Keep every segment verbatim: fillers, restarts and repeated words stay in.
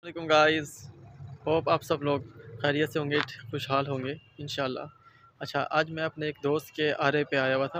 वालेकुम guys, hope आप सब लोग खैरियत से होंगे, खुशहाल होंगे इंशाल्लाह। अच्छा, आज मैं अपने एक दोस्त के आरे पे आया हुआ था।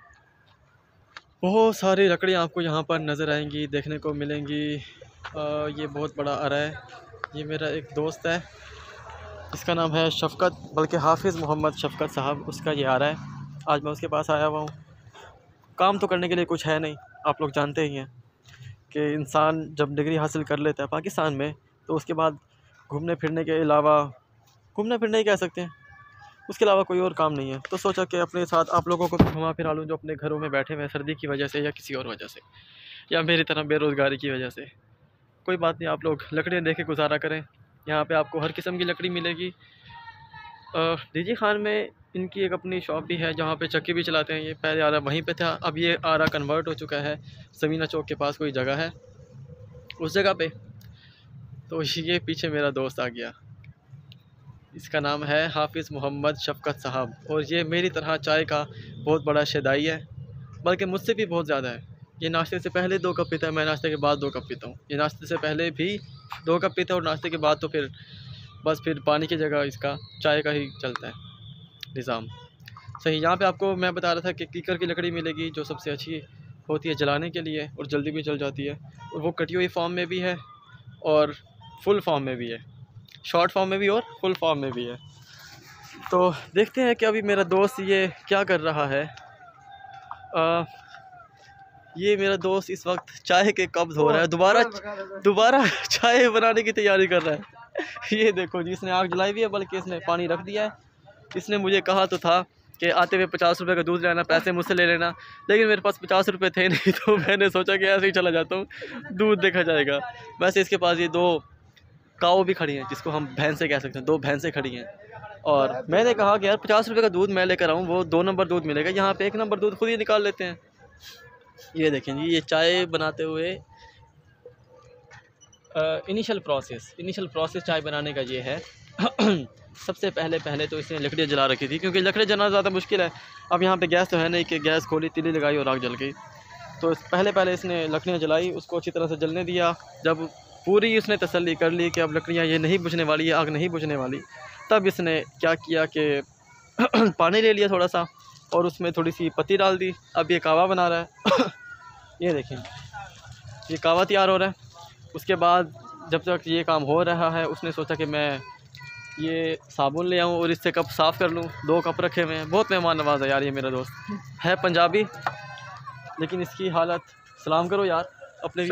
बहुत सारी लकड़ियाँ आपको यहाँ पर नज़र आएंगी, देखने को मिलेंगी। आ, ये बहुत बड़ा आरा है। ये मेरा एक दोस्त है, इसका नाम है शफ़क़त, बल्कि हाफिज़ मोहम्मद शफ़क़त साहब, उसका ये आरा है। आज मैं उसके पास आया हुआ हूँ। काम तो करने के लिए कुछ है नहीं, आप लोग जानते ही हैं कि इंसान जब डिग्री हासिल कर लेता है पाकिस्तान में, तो उसके बाद घूमने फिरने के अलावा, घूमने फिरने ही कह सकते हैं, उसके अलावा कोई और काम नहीं है। तो सोचा कि अपने साथ आप लोगों को भी घुमा फिरा लूँ, जो अपने घरों में बैठे हुए हैं सर्दी की वजह से या किसी और वजह से, या मेरी तरह बेरोज़गारी की वजह से। कोई बात नहीं, आप लोग लकड़ियाँ देख के गुजारा करें। यहाँ पे आपको हर किस्म की लकड़ी मिलेगी। डीजी खान में इनकी एक अपनी शॉप भी है, जहाँ पे चक्की भी चलाते हैं। ये पहले आरा वहीं पे था, अब ये आरा कन्वर्ट हो चुका है। समीना चौक के पास कोई जगह है, उस जगह पे। तो ये पीछे मेरा दोस्त आ गया, इसका नाम है हाफिज़ मोहम्मद शफ़क़त साहब, और ये मेरी तरह चाय का बहुत बड़ा शदाई है, बल्कि मुझसे भी बहुत ज़्यादा है। ये नाश्ते से पहले दो कप पीता है, मैं नाश्ते के बाद दो कप पीता हूँ। ये नाश्ते से पहले भी दो कप पीता है, और नाश्ते के बाद तो फिर बस फिर पानी की जगह इसका चाय का ही चलता है निज़ाम। सही, यहाँ पे आपको मैं बता रहा था कि कीकर की लकड़ी मिलेगी, जो सबसे अच्छी होती है जलाने के लिए और जल्दी भी जल जाती है। और वो कटी हुई फॉर्म में भी है और फुल फॉर्म में भी है, शॉर्ट फॉर्म में भी और फुल फॉर्म में भी है। तो देखते हैं कि अभी मेरा दोस्त ये क्या कर रहा है। आ, ये मेरा दोस्त इस वक्त चाय के कप धो रहा है, दोबारा दोबारा चाय बनाने की तैयारी कर रहा है। ये देखो जी, इसने आग जलाई हुई है, बल्कि इसने पानी रख दिया है। इसने मुझे कहा तो था कि आते हुए पचास रुपये का दूध लेना, पैसे मुझसे ले लेना, लेकिन मेरे पास पचास रुपये थे नहीं, तो मैंने सोचा कि ऐसे ही चला जाता हूँ, दूध देखा जाएगा। वैसे इसके पास ये दो काऊ भी खड़ी हैं, जिसको हम भैंसें कह सकते हैं, दो भैंसें खड़ी हैं। और मैंने कहा कि यार पचास रुपये का दूध मैं लेकर आऊँ, वो दो नंबर दूध मिलेगा, यहाँ पे एक नंबर दूध खुद ही निकाल लेते हैं। ये देखें जी, ये चाय बनाते हुए इनिशियल प्रोसेस इनिशियल प्रोसेस चाय बनाने का ये है। सबसे पहले पहले तो इसने लकड़ियाँ जला रखी थी, क्योंकि लकड़ियाँ जलाना ज़्यादा मुश्किल है। अब यहाँ पे गैस तो है नहीं कि गैस खोली, तीली लगाई और आग जल गई। तो पहले पहले इसने लकड़ियाँ जलाई, उसको अच्छी तरह से जलने दिया। जब पूरी उसने तसल्ली कर ली कि अब लकड़ियाँ ये नहीं बुझने वाली, आग नहीं बुझने वाली, तब इसने क्या किया कि पानी ले लिया थोड़ा सा, और उसमें थोड़ी सी पत्ती डाल दी। अब ये कावा बना रहा है। ये देखें, ये कावा तैयार हो रहा है। उसके बाद जब तक ये काम हो रहा है, उसने सोचा कि मैं ये साबुन ले आऊँ और इससे कप साफ़ कर लूँ। दो कप रखे हुए हैं, बहुत मेहमान नवाज़ है यार ये मेरा दोस्त। है पंजाबी, लेकिन इसकी हालत, सलाम करो यार अपने।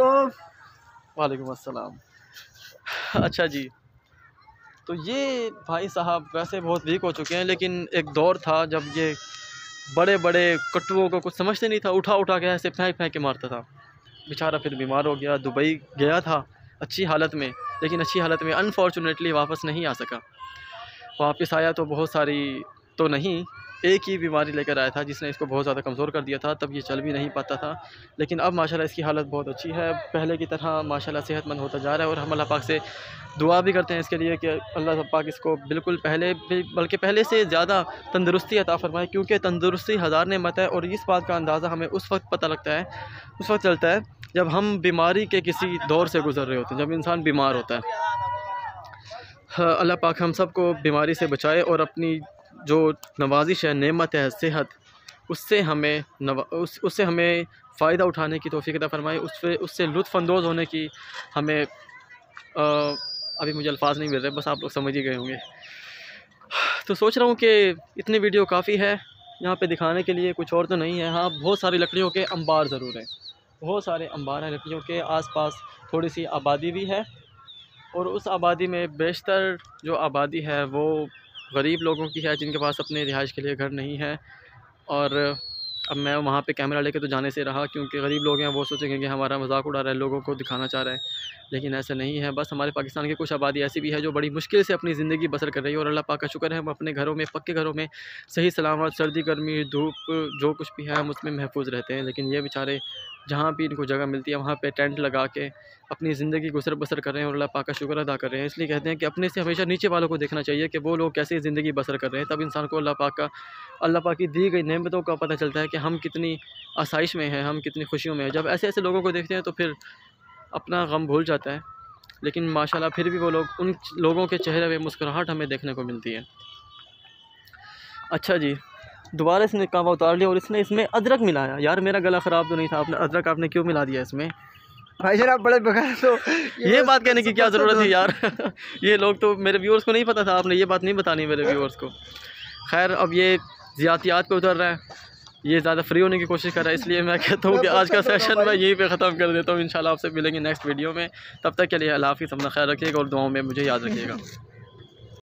वालेकुम अस्सलाम। अच्छा जी, तो ये भाई साहब वैसे बहुत वीक हो चुके हैं, लेकिन एक दौर था जब ये बड़े बड़े कट्टुओं को कुछ समझते नहीं था, उठा उठा के ऐसे फेंक फेंक के मारता था। बेचारा फिर बीमार हो गया, दुबई गया था अच्छी हालत में, लेकिन अच्छी हालत में अनफॉर्चुनेटली वापस नहीं आ सका। वापस आया तो बहुत सारी तो नहीं, एक ही बीमारी लेकर आया था जिसने इसको बहुत ज़्यादा कमज़ोर कर दिया था। तब ये चल भी नहीं पाता था, लेकिन अब माशाल्लाह इसकी हालत बहुत अच्छी है, पहले की तरह माशाल्लाह सेहतमंद होता जा रहा है। और हम अल्लाह पाक से दुआ भी करते हैं इसके लिए कि अल्लाह पाक इसको बिल्कुल पहले भी, बल्कि पहले से ज़्यादा तंदुरुस्ती अता फ़रमाए, क्योंकि तंदुरुस्ती हज़ार नेमत है। और इस बात का अंदाज़ा हमें उस वक्त पता लगता है, उस वक्त चलता है जब हम बीमारी के किसी दौर से गुज़र रहे होते हैं, जब इंसान बीमार होता है। हाँ, अल्लाह पाक हम सब को बीमारी से बचाए, और अपनी जो नवाजिश है, नेमत है सेहत, उससे हमें नवा उस उससे हमें फ़ायदा उठाने की तौफ़ीक़ अता फ़रमाए, उससे उससे लुत्फ़अंदोज़ होने की हमें आ, अभी मुझे अल्फाज नहीं मिल रहे, बस आप लोग समझ ही गए होंगे। तो सोच रहा हूँ कि इतनी वीडियो काफ़ी है यहाँ पे दिखाने के लिए, कुछ और तो नहीं है। हाँ, बहुत सारी लकड़ियों के अंबार ज़रूर हैं, बहुत सारे अंबार हैं लकड़ियों के। आसपास थोड़ी सी आबादी भी है, और उस आबादी में बेशतर जो आबादी है वो गरीब लोगों की है, जिनके पास अपने रिहाइश के लिए घर नहीं है। और अब मैं वहाँ पे कैमरा लेके तो जाने से रहा, क्योंकि गरीब लोग हैं, वो सोचेंगे कि हमारा मजाक उड़ा रहा है, लोगों को दिखाना चाह रहा है, लेकिन ऐसा नहीं है। बस हमारे पाकिस्तान की कुछ आबादी ऐसी भी है जो बड़ी मुश्किल से अपनी ज़िंदगी बसर कर रही है, और अल्लाह पाक का शुक्र है हम अपने घरों में, पक्के घरों में सही सलामत, सर्दी गर्मी धूप जो कुछ भी है हम उसमें महफूज रहते हैं। लेकिन ये बेचारे जहाँ भी इनको जगह मिलती है वहाँ पे टेंट लगा के अपनी ज़िंदगी गुजर बसर कर रहे हैं, और अल्लाह पाक का शुक्र अदा कर रहे हैं। इसलिए कहते हैं कि अपने से हमेशा नीचे वालों को देखना चाहिए कि वो लोग कैसे ज़िंदगी बसर कर रहे हैं, तब इंसान को अल्लाह पाक का अल्लाह पाक की दी गई नेमतों का पता चलता है कि हम कितनी आसाइश में हैं, हम कितनी खुशियों में हैं। जब ऐसे ऐसे लोगों को देखते हैं तो फिर अपना गम भूल जाता है। लेकिन माशाल्लाह फिर भी वो लोग, उन लोगों के चेहरे पे मुस्कुराहट हमें देखने को मिलती है। अच्छा जी, दोबारा इसने कहवा उतार लिया और इसने इसमें अदरक मिलाया। यार मेरा गला ख़राब तो नहीं था, आपने अदरक आपने क्यों मिला दिया इसमें? भाई जनाब बड़े बगैर तो ये, ये बात कहने की क्या ज़रूरत थी यार। ये लोग तो, मेरे व्यूअर्स को नहीं पता था, आपने ये बात नहीं बतानी मेरे व्यूअर्स को। खैर अब ये ज़ियातियात पे उतर रहा है, ये ज़्यादा फ्री होने की कोशिश कर रहा है, इसलिए मैं कहता हूँ कि आज का सेशन मैं यहीं पे ख़त्म कर देता हूँ। इंशाल्लाह आपसे मिलेंगे नेक्स्ट वीडियो में, तब तक के लिए अल्लाह हाफ़िज़, अपना ख्याल रखिएगा और दुआओं में मुझे याद रखिएगा।